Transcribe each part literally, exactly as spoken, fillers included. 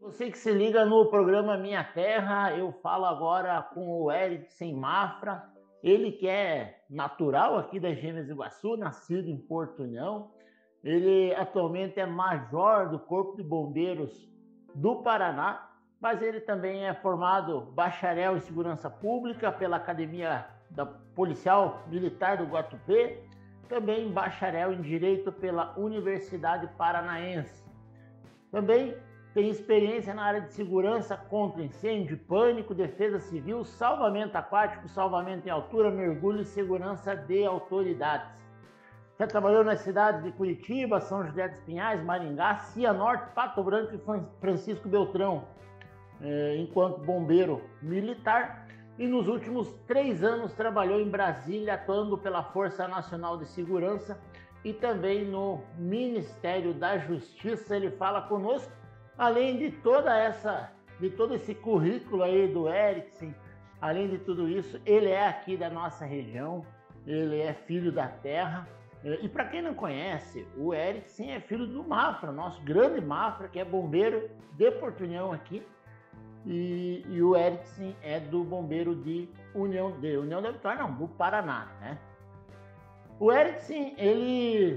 Você que se liga no programa Minha Terra, eu falo agora com o Erickson Mafra, ele que é natural aqui das Gêmeas do Iguaçu, nascido em Porto União. Ele atualmente é major do Corpo de Bombeiros do Paraná, mas ele também é formado bacharel em Segurança Pública pela Academia da Policial Militar do Guatupê, também bacharel em Direito pela Universidade Paranaense. Também tem experiência na área de segurança contra incêndio, pânico, defesa civil, salvamento aquático, salvamento em altura, mergulho e segurança de autoridades. Já trabalhou nas cidades de Curitiba, São José dos Pinhais, Maringá, Cianorte, Pato Branco e Francisco Beltrão, enquanto bombeiro militar. E nos últimos três anos trabalhou em Brasília, atuando pela Força Nacional de Segurança e também no Ministério da Justiça. Ele fala conosco. Além de toda essa, de todo esse currículo aí do Erickson, além de tudo isso, ele é aqui da nossa região, ele é filho da terra. E para quem não conhece, o Erickson é filho do Mafra, nosso grande Mafra, que é bombeiro de Porto União aqui. E, e o Erickson é do bombeiro de União, de União da Vitória, não, do Paraná, né? O Erickson, ele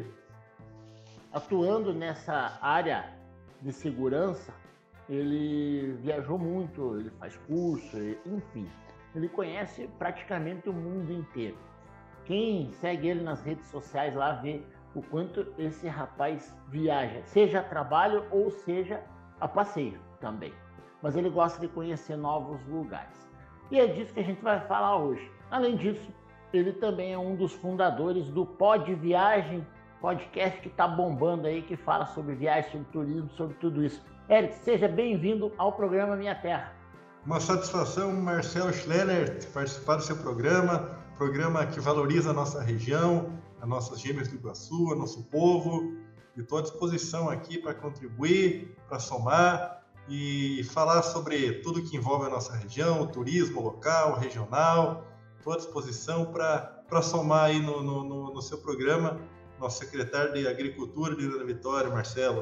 atuando nessa área de segurança, ele viajou muito, ele faz curso, enfim, ele conhece praticamente o mundo inteiro. Quem segue ele nas redes sociais lá vê o quanto esse rapaz viaja, seja a trabalho ou seja a passeio também. Mas ele gosta de conhecer novos lugares. E é disso que a gente vai falar hoje. Além disso, ele também é um dos fundadores do Pod Viagem, podcast que está bombando aí, que fala sobre viagem, sobre turismo, sobre tudo isso. Eric, seja bem-vindo ao programa Minha Terra. Uma satisfação, Marcelo Schleller, participar do seu programa, programa que valoriza a nossa região, as nossas Gêmeas do Iguaçu, o nosso povo. E estou à disposição aqui para contribuir, para somar e falar sobre tudo que envolve a nossa região, o turismo local, regional. Estou à disposição para somar aí no, no, no seu programa. Nosso secretário de Agricultura de Ilha da Vitória, Marcelo.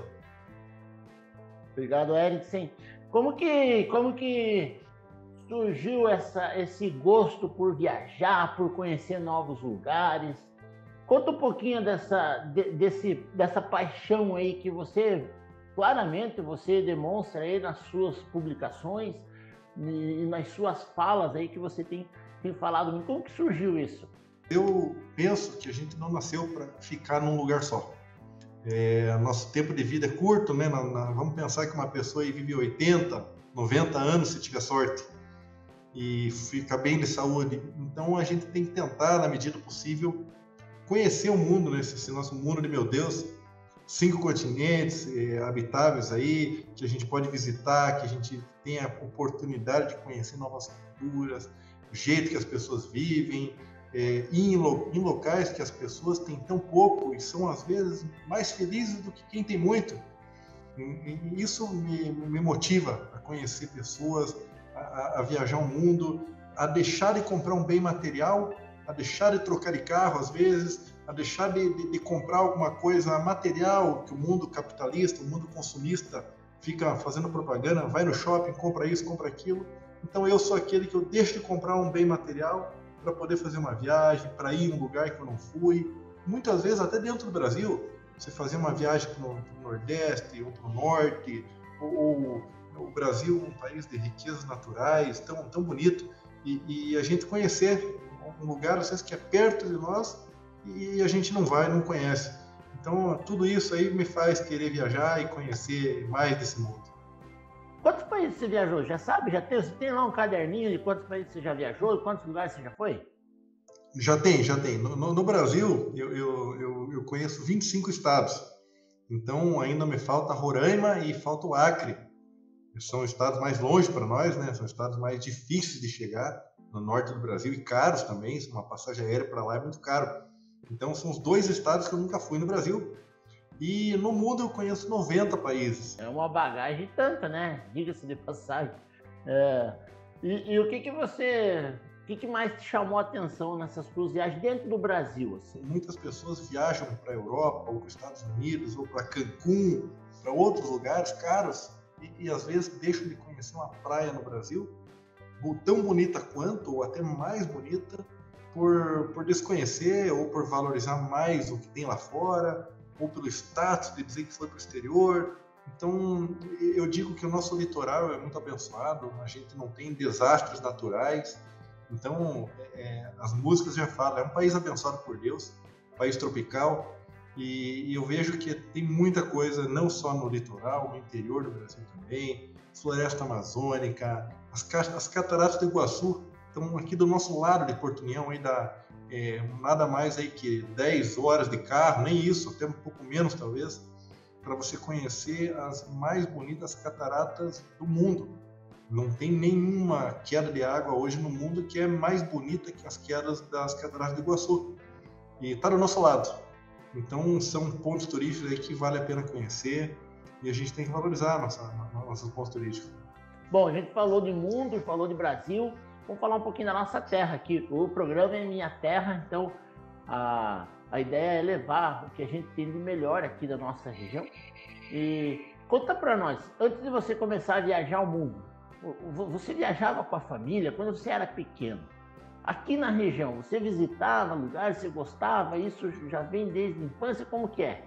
Obrigado, Erickson. Como que, como que surgiu essa, esse gosto por viajar, por conhecer novos lugares? Conta um pouquinho dessa, de, desse, dessa paixão aí que você, claramente, você demonstra aí nas suas publicações e nas suas falas aí que você tem, tem falado. Como que surgiu isso? Eu penso que a gente não nasceu para ficar num lugar só. É, nosso tempo de vida é curto, né? Na, na, vamos pensar que uma pessoa aí vive oitenta, noventa anos, se tiver sorte, e fica bem de saúde. Então a gente tem que tentar, na medida possível, conhecer o mundo, né? Esse, esse nosso mundo de, meu Deus, cinco continentes é, habitáveis aí, que a gente pode visitar, que a gente tem a oportunidade de conhecer novas culturas, o jeito que as pessoas vivem, É, em, lo, em locais que as pessoas têm tão pouco e são, às vezes, mais felizes do que quem tem muito. E, e isso me, me motiva a conhecer pessoas, a, a viajar o mundo, a deixar de comprar um bem material, a deixar de trocar de carro, às vezes, a deixar de, de, de comprar alguma coisa material que o mundo capitalista, o mundo consumista fica fazendo propaganda, vai no shopping, compra isso, compra aquilo. Então eu sou aquele que eu deixo de comprar um bem material para poder fazer uma viagem, para ir em um lugar que eu não fui. Muitas vezes, até dentro do Brasil, você fazer uma viagem para o Nordeste ou para o Norte, ou, ou o Brasil é um país de riquezas naturais, tão, tão bonito, e, e a gente conhecer um lugar, às vezes, que é perto de nós, e a gente não vai, não conhece. Então, tudo isso aí me faz querer viajar e conhecer mais desse mundo. Quantos países você viajou? Já sabe? Já tem, você tem lá um caderninho de quantos países você já viajou e quantos lugares você já foi? Já tem, já tem. No, no, no Brasil, eu, eu, eu, eu conheço vinte e cinco estados. Então, ainda me falta Roraima e falta o Acre. São estados mais longe para nós, né? São estados mais difíceis de chegar no norte do Brasil e caros também. Uma passagem aérea para lá é muito caro. Então, são os dois estados que eu nunca fui no Brasil. E no mundo eu conheço noventa países. É uma bagagem tanta, né? Diga-se de passagem. É, e, e o que que você, o que que mais te chamou a atenção nessas suas viagens dentro do Brasil? Assim? Muitas pessoas viajam para a Europa, ou para os Estados Unidos, ou para Cancún, para outros lugares caros, e, e às vezes deixam de conhecer uma praia no Brasil tão bonita quanto, ou até mais bonita, por, por desconhecer ou por valorizar mais o que tem lá fora, ou pelo status de dizer que foi para o exterior. Então, eu digo que o nosso litoral é muito abençoado, a gente não tem desastres naturais. Então, é, as músicas já falam, é um país abençoado por Deus, um país tropical, e, e eu vejo que tem muita coisa, não só no litoral, no interior do Brasil também, floresta amazônica, as, as cataratas do Iguaçu estão aqui do nosso lado de Porto União, aí dá, é, nada mais aí que dez horas de carro, nem isso, até um pouco menos talvez, para você conhecer as mais bonitas cataratas do mundo. Não tem nenhuma queda de água hoje no mundo que é mais bonita que as quedas das cataratas do Iguaçu. E está do nosso lado. Então, são pontos turísticos aí que vale a pena conhecer e a gente tem que valorizar nossa, nossos pontos turísticos. Bom, a gente falou de mundo, falou de Brasil, vamos falar um pouquinho da nossa terra aqui. O programa é Minha Terra, então a, a ideia é levar o que a gente tem de melhor aqui da nossa região. E conta para nós, antes de você começar a viajar ao mundo, você viajava com a família quando você era pequeno? Aqui na região, você visitava lugares, você gostava? Isso já vem desde a infância? Como que é?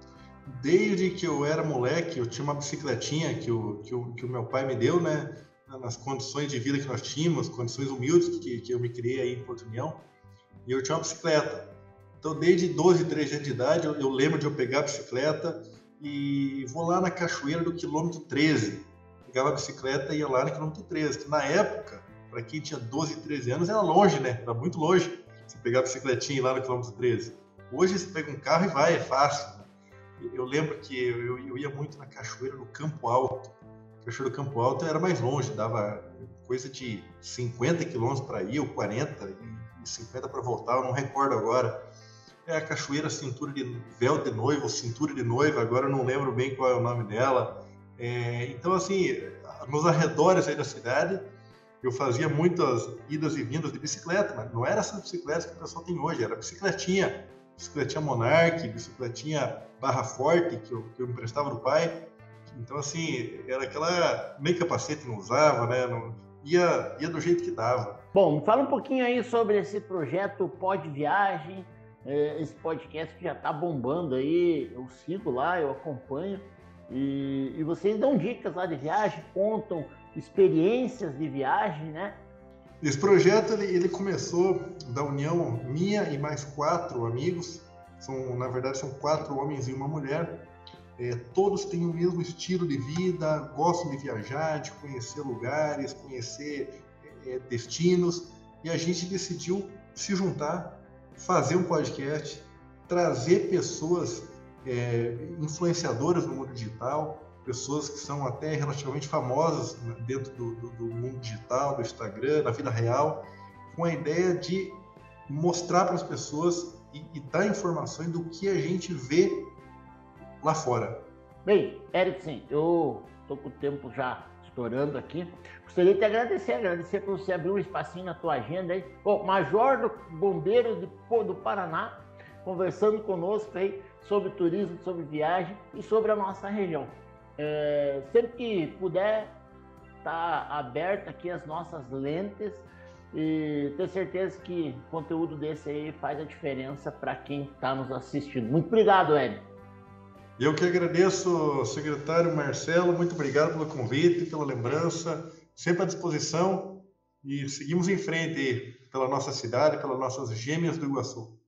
Desde que eu era moleque, eu tinha uma bicicletinha que o, que o, que o meu pai me deu, né? Nas condições de vida que nós tínhamos, condições humildes que, que eu me criei aí em Porto União, e eu tinha uma bicicleta. Então, desde doze, treze anos de idade, eu, eu lembro de eu pegar a bicicleta e vou lá na cachoeira do quilômetro treze. Pegava a bicicleta e ia lá no quilômetro treze, que na época, para quem tinha doze, treze anos, era longe, né? Era muito longe você pegar a bicicletinha e ir lá no quilômetro treze. Hoje você pega um carro e vai, é fácil. Eu lembro que eu, eu ia muito na cachoeira do Campo Alto. A cachoeira do Campo Alto era mais longe, dava coisa de cinquenta quilômetros para ir, ou quarenta, e cinquenta para voltar, eu não recordo agora. É a cachoeira Cintura de Véu de Noiva, ou Cintura de Noiva, agora eu não lembro bem qual é o nome dela. É, então, assim, nos arredores aí da cidade, eu fazia muitas idas e vindas de bicicleta, mas não era essa bicicleta que o pessoal tem hoje, era bicicletinha, bicicletinha Monarch, bicicletinha Barra Forte, que eu, que eu emprestava do pai. Então, assim, era aquela, nem capacete não usava, né? Não, ia, ia do jeito que dava. Bom, me fala um pouquinho aí sobre esse projeto Pod Viagem, esse podcast que já está bombando aí, eu sigo lá, eu acompanho, e, e vocês dão dicas lá de viagem, contam experiências de viagem, né? Esse projeto, ele, ele começou da união minha e mais quatro amigos, são, na verdade são quatro homens e uma mulher, é, todos têm o mesmo estilo de vida, gostam de viajar, de conhecer lugares, conhecer é, destinos, e a gente decidiu se juntar, fazer um podcast, trazer pessoas é, influenciadoras no mundo digital, pessoas que são até relativamente famosas dentro do, do, do mundo digital, do Instagram, na vida real, com a ideia de mostrar para as pessoas e, e dar informações do que a gente vê lá fora. Bem, Erickson, eu estou com o tempo já estourando aqui. Gostaria de te agradecer, agradecer por você abrir um espacinho na tua agenda aí. Bom, Major do Bombeiro do, do Paraná, conversando conosco aí sobre turismo, sobre viagem e sobre a nossa região. É, sempre que puder, tá aberto aqui as nossas lentes e tenho certeza que conteúdo desse aí faz a diferença para quem está nos assistindo. Muito obrigado, Ed. Eu que agradeço, secretário Marcelo, muito obrigado pelo convite, pela lembrança, sempre à disposição, e seguimos em frente aí, pela nossa cidade, pelas nossas gêmeas do Iguaçu.